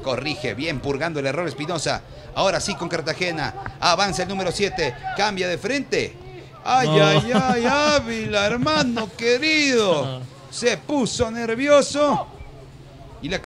Corrige, bien purgando el error Espinosa. Ahora sí con Cartagena. Avanza el número 7. Cambia de frente. Ay, No. ay, ay, Ávila, hermano querido. Se puso nervioso. Y la